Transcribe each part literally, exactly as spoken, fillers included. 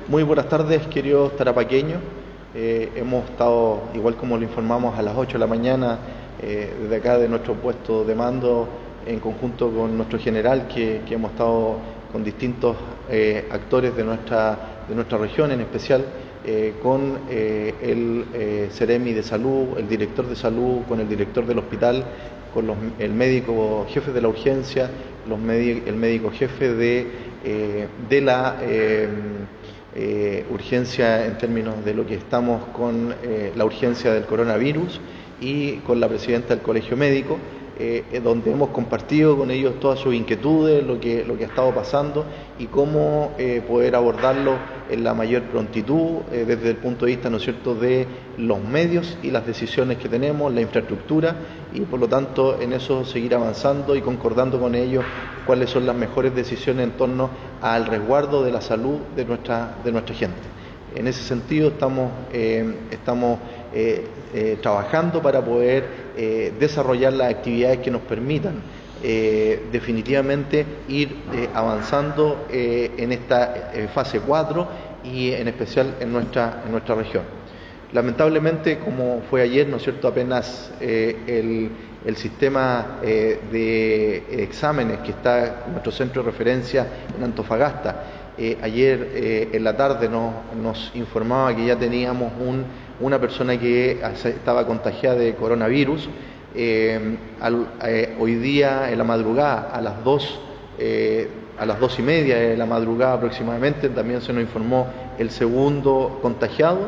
Muy buenas tardes, queridos tarapaqueños. Eh, hemos estado, igual como lo informamos, a las ocho de la mañana, eh, desde acá de nuestro puesto de mando, en conjunto con nuestro general, que, que hemos estado con distintos eh, actores de nuestra, de nuestra región, en especial eh, con eh, el eh, Seremi de Salud, el director de Salud, con el director del hospital, con los, el médico jefe de la urgencia, los el médico jefe de, eh, de la eh, eh, urgencia en términos de lo que estamos con eh, la urgencia del coronavirus y con la presidenta del Colegio Médico, eh, donde hemos compartido con ellos todas sus inquietudes, lo que, lo que ha estado pasando y cómo eh, poder abordarlo en la mayor prontitud eh, desde el punto de vista, ¿no es cierto?, de los medios y las decisiones que tenemos, la infraestructura, y por lo tanto en eso seguir avanzando y concordando con ellos cuáles son las mejores decisiones en torno al resguardo de la salud de nuestra, de nuestra gente. En ese sentido estamos, eh, estamos eh, eh, trabajando para poder eh, desarrollar las actividades que nos permitan eh, definitivamente ir eh, avanzando eh, en esta eh, fase cuatro y en especial en nuestra, en nuestra región. Lamentablemente, como fue ayer, ¿no es cierto?, apenas eh, el, el sistema eh, de exámenes que está en nuestro centro de referencia en Antofagasta, Eh, ayer eh, en la tarde nos, nos informaba que ya teníamos un, una persona que estaba contagiada de coronavirus. Eh, al, eh, hoy día en la madrugada, a las dos, eh, a las dos y media de la madrugada aproximadamente, también se nos informó el segundo contagiado,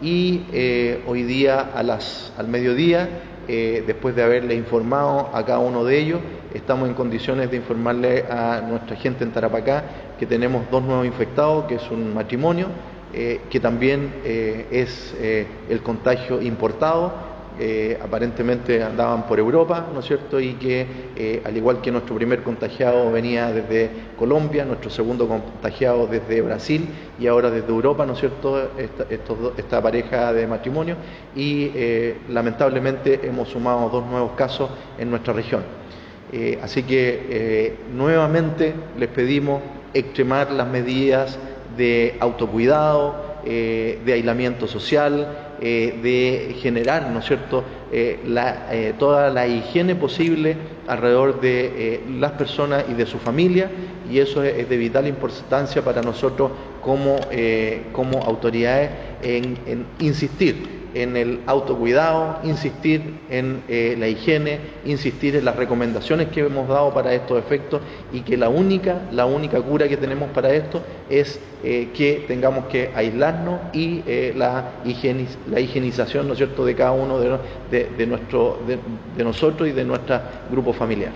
y eh, hoy día a las, al mediodía, eh, después de haberle informado a cada uno de ellos, estamos en condiciones de informarle a nuestra gente en Tarapacá que tenemos dos nuevos infectados, que es un matrimonio, eh, que también eh, es eh, el contagio importado. Eh, aparentemente andaban por Europa, ¿no es cierto?, y que eh, al igual que nuestro primer contagiado venía desde Colombia, nuestro segundo contagiado desde Brasil y ahora desde Europa, ¿no es cierto?, esta, estos, esta pareja de matrimonio, y eh, lamentablemente hemos sumado dos nuevos casos en nuestra región. Eh, así que eh, nuevamente les pedimos extremar las medidas de autocuidado, eh, de aislamiento social, Eh, de generar, ¿no es cierto?, eh, la, eh, toda la higiene posible alrededor de eh, las personas y de su familia, y eso es, es de vital importancia para nosotros como, eh, como autoridades en, en insistir en el autocuidado, insistir en eh, la higiene, insistir en las recomendaciones que hemos dado para estos efectos, y que la única, la única cura que tenemos para esto es eh, que tengamos que aislarnos y eh, la, higieniz, la higienización, ¿no es cierto?, de cada uno de, de, de, nuestro, de, de nosotros y de nuestro grupo familiar.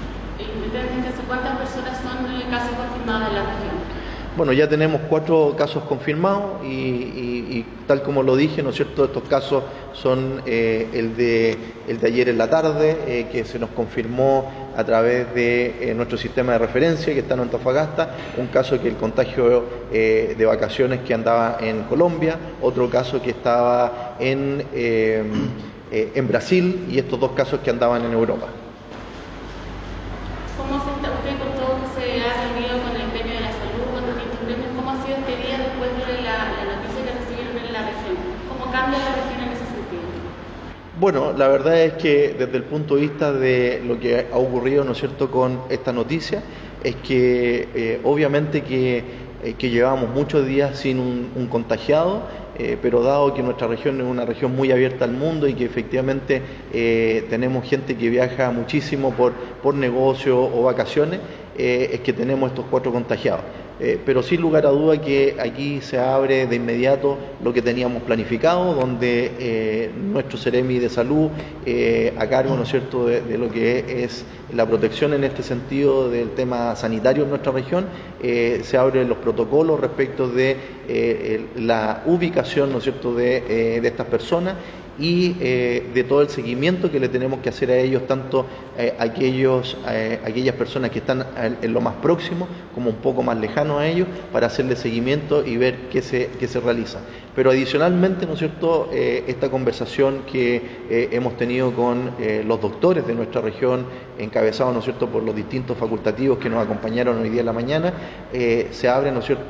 ¿Cuántas personas son casos confirmados en la región? Bueno, ya tenemos cuatro casos confirmados y, y, y tal como lo dije, ¿no es cierto?, estos casos son eh, el, de, el de ayer en la tarde, eh, que se nos confirmó a través de eh, nuestro sistema de referencia que está en Antofagasta, un caso que el contagio eh, de vacaciones que andaba en Colombia, otro caso que estaba en, eh, eh, en Brasil, y estos dos casos que andaban en Europa. ¿Cómo se está, usted contó que se ha reunido con el gremio de la salud, con distintos gremios? ¿Cómo ha sido este día después de la, la noticia que recibieron en la región? ¿Cómo cambia la región en ese sentido? Bueno, la verdad es que desde el punto de vista de lo que ha ocurrido, ¿no es cierto?, con esta noticia, es que eh, obviamente que, eh, que llevamos muchos días sin un, un contagiado, eh, pero dado que nuestra región es una región muy abierta al mundo y que efectivamente eh, tenemos gente que viaja muchísimo por, por negocio o vacaciones, eh, es que tenemos estos cuatro contagiados. Eh, pero sin lugar a duda que aquí se abre de inmediato lo que teníamos planificado, donde eh, nuestro Seremi de Salud, eh, a cargo, ¿no es cierto?, de, de lo que es la protección en este sentido del tema sanitario en nuestra región, eh, se abren los protocolos respecto de eh, el, la ubicación, ¿no es cierto?, de, eh, de estas personas, y eh, de todo el seguimiento que le tenemos que hacer a ellos, tanto eh, aquellos, eh, aquellas personas que están en lo más próximo como un poco más lejanos a ellos, para hacerle seguimiento y ver qué se, qué se realiza. Pero adicionalmente, ¿no es cierto?, eh, esta conversación que eh, hemos tenido con eh, los doctores de nuestra región, encabezados, ¿no es cierto?, por los distintos facultativos que nos acompañaron hoy día en la mañana, eh, se abre, ¿no es cierto?,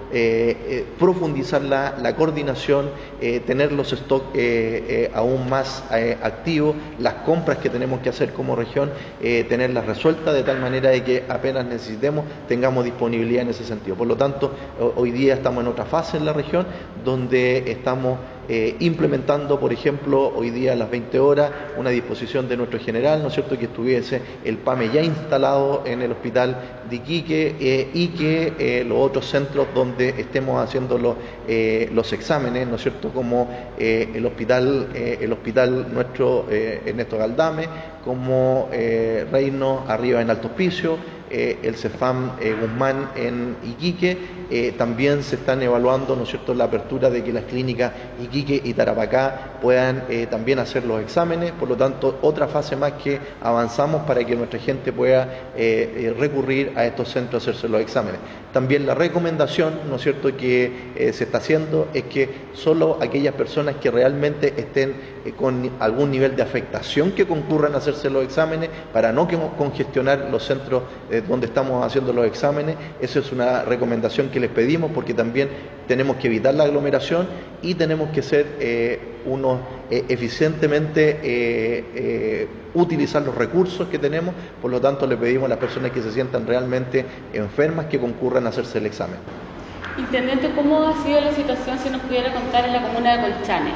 eh, eh, profundizar la, la coordinación, eh, tener los stocks eh, eh, aún más eh, activos, las compras que tenemos que hacer como región, eh, tenerlas resueltas de tal manera de que apenas necesitemos tengamos disponibilidad en ese sentido. Por lo tanto, hoy día estamos en otra fase en la región donde estamos eh, implementando, por ejemplo, hoy día a las veinte horas, una disposición de nuestro general, ¿no es cierto?, que estuviese el PAME ya instalado en el hospital de Iquique eh, y que eh, los otros centros donde estemos haciendo los, eh, los exámenes, ¿no es cierto?, como eh, el hospital, eh, el hospital nuestro eh, Ernesto Galdame, como eh, Reino arriba en Alto Hospicio, eh, el CEFAM eh, Guzmán en Iquique, eh, también se están evaluando, ¿no es cierto?, la apertura de que las clínicas Iquique y Tarapacá puedan eh, también hacer los exámenes. Por lo tanto, otra fase más que avanzamos para que nuestra gente pueda eh, eh, recurrir a estos centros a hacerse los exámenes. También la recomendación, ¿no es cierto?, que eh, se está haciendo es que solo aquellas personas que realmente estén eh, con algún nivel de afectación que concurran a hacerse los exámenes para no que congestionar los centros eh, donde estamos haciendo los exámenes. Esa es una recomendación que les pedimos porque también tenemos que evitar la aglomeración y tenemos que ser eh, unos eh, eficientemente eh, eh, utilizar los recursos que tenemos. Por lo tanto, le pedimos a las personas que se sientan realmente enfermas que concurran a hacerse el examen. Intendente, ¿cómo ha sido la situación, si nos pudiera contar, en la comuna de Colchane?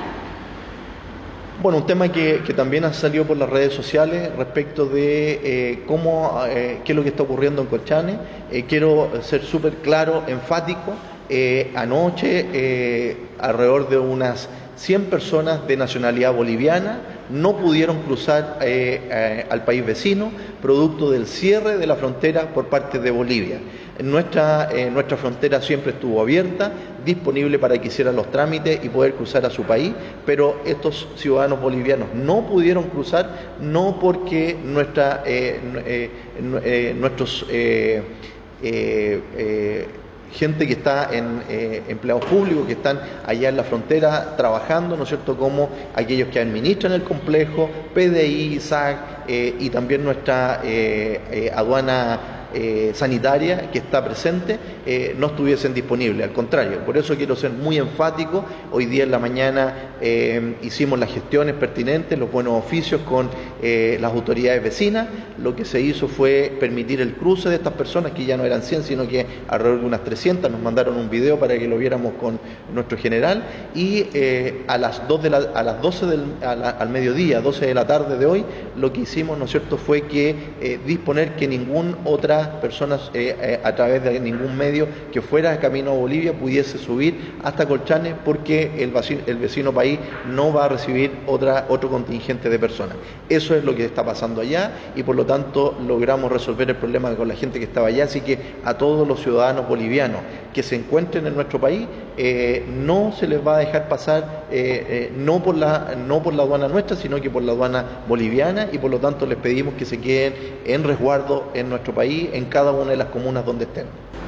Bueno, un tema que, que también ha salido por las redes sociales respecto de eh, cómo, eh, qué es lo que está ocurriendo en Colchane. Eh, quiero ser súper claro, enfático. Eh, anoche, eh, alrededor de unas cien personas de nacionalidad boliviana no pudieron cruzar eh, eh, al país vecino, producto del cierre de la frontera por parte de Bolivia. Nuestra, eh, nuestra frontera siempre estuvo abierta, disponible para que hicieran los trámites y poder cruzar a su país, pero estos ciudadanos bolivianos no pudieron cruzar, no porque nuestra, eh, eh, eh, nuestros eh, eh, eh, gente que está en eh, empleados públicos, que están allá en la frontera trabajando, ¿no es cierto?, como aquellos que administran el complejo, P D I, S A C eh, y también nuestra eh, eh, aduana eh, sanitaria que está presente, eh, no estuviesen disponibles. Al contrario, por eso quiero ser muy enfático. Hoy día en la mañana eh, hicimos las gestiones pertinentes, los buenos oficios con eh, las autoridades vecinas. Lo que se hizo fue permitir el cruce de estas personas, que ya no eran cien, sino que alrededor de unas trescientas. Nos mandaron un video para que lo viéramos con nuestro general, y eh, a las dos de la, a las doce del, a la, al mediodía, doce de la tarde de hoy, lo que hicimos, ¿no es cierto?, fue que eh, disponer que ninguna otra persona eh, eh, a través de ningún medio que fuera camino a Bolivia pudiese subir hasta Colchane, porque el vecino, el vecino país no va a recibir otra, otro contingente de personas. Eso es lo que está pasando allá, y por lo tanto logramos resolver el problema con la gente que estaba allá. Así que a todos los ciudadanos bolivianos que se encuentren en nuestro país, eh, no se les va a dejar pasar, eh, eh, no por la no por la aduana nuestra, sino que por la aduana boliviana, y por lo tanto les pedimos que se queden en resguardo en nuestro país, en cada una de las comunas donde estén.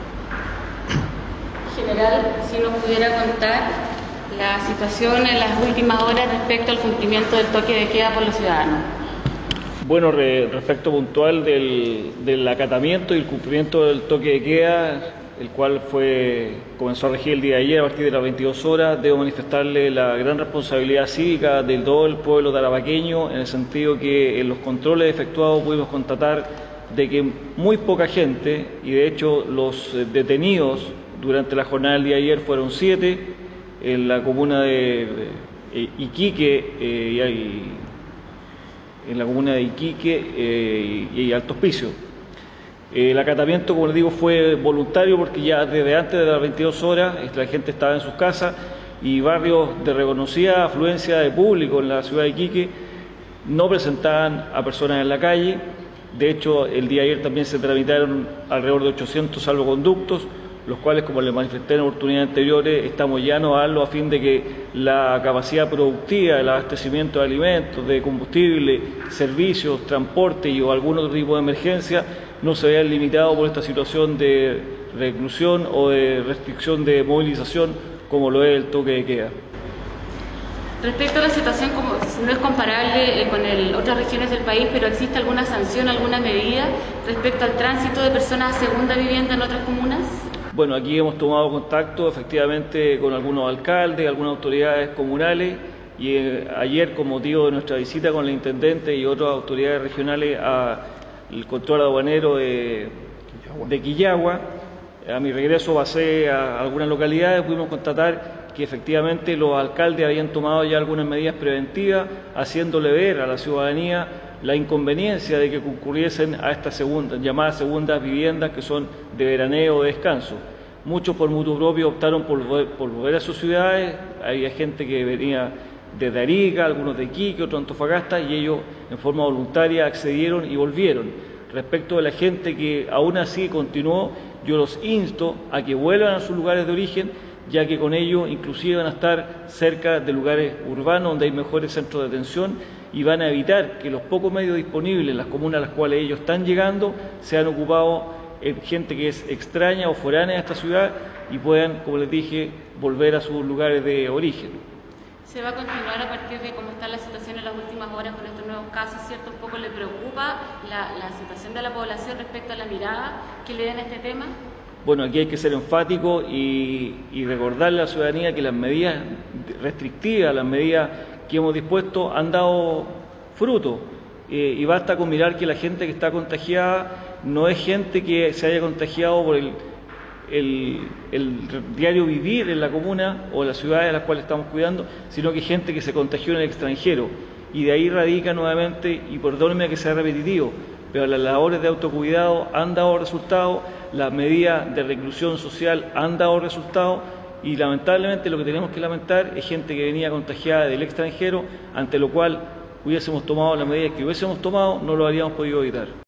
General, si nos pudiera contar la situación en las últimas horas respecto al cumplimiento del toque de queda por los ciudadanos. Bueno, re, respecto puntual del, del acatamiento y el cumplimiento del toque de queda, el cual fue comenzó a regir el día de ayer a partir de las veintidós horas, debo manifestarle la gran responsabilidad cívica del todo el pueblo tarapaqueño, en el sentido que en los controles efectuados pudimos constatar de que muy poca gente, y de hecho los detenidos durante la jornada del día de ayer fueron siete, en la comuna de, de Iquique, eh, y, en la comuna de Iquique eh, y, y Alto Hospicio. El acatamiento, como les digo, fue voluntario, porque ya desde antes de las veintidós horas la gente estaba en sus casas, y barrios de reconocida afluencia de público en la ciudad de Iquique no presentaban a personas en la calle. De hecho, el día de ayer también se tramitaron alrededor de ochocientos salvoconductos, los cuales, como les manifesté en oportunidades anteriores, estamos llanos a darlo a fin de que la capacidad productiva, el abastecimiento de alimentos, de combustible, servicios, transporte y o algún otro tipo de emergencia no se vean limitados por esta situación de reclusión o de restricción de movilización, como lo es el toque de queda. Respecto a la situación, como no es comparable eh, con el, otras regiones del país, pero ¿existe alguna sanción, alguna medida respecto al tránsito de personas a segunda vivienda en otras comunas? Bueno, aquí hemos tomado contacto efectivamente con algunos alcaldes, algunas autoridades comunales y eh, ayer, con motivo de nuestra visita con el intendente y otras autoridades regionales al control aduanero de, de Quillagua, a mi regreso pasé a algunas localidades, pudimos constatar que efectivamente los alcaldes habían tomado ya algunas medidas preventivas, haciéndole ver a la ciudadanía la inconveniencia de que concurriesen a estas segundas, llamadas segundas viviendas que son de veraneo o de descanso. Muchos por mutuo propio optaron por volver, por volver a sus ciudades, había gente que venía desde Arica, algunos de Iquique, otros de Antofagasta, y ellos en forma voluntaria accedieron y volvieron. Respecto de la gente que aún así continuó, yo los insto a que vuelvan a sus lugares de origen, ya que con ello inclusive van a estar cerca de lugares urbanos donde hay mejores centros de atención y van a evitar que los pocos medios disponibles en las comunas a las cuales ellos están llegando sean ocupados en gente que es extraña o foránea a esta ciudad y puedan, como les dije, volver a sus lugares de origen. ¿Se va a continuar a partir de cómo está la situación en las últimas horas con estos nuevos casos, cierto? ¿Un poco le preocupa la, la situación de la población respecto a la mirada que le den a este tema? Bueno, aquí hay que ser enfático y, y recordarle a la ciudadanía que las medidas restrictivas, las medidas que hemos dispuesto han dado fruto. Eh, y basta con mirar que la gente que está contagiada no es gente que se haya contagiado por el, el, el diario vivir en la comuna o en las ciudades a las cuales estamos cuidando, sino que gente que se contagió en el extranjero. Y de ahí radica nuevamente, y perdónenme que sea repetitivo, pero las labores de autocuidado han dado resultados, las medidas de reclusión social han dado resultados y lamentablemente lo que tenemos que lamentar es gente que venía contagiada del extranjero, ante lo cual hubiésemos tomado las medidas que hubiésemos tomado, no lo habríamos podido evitar.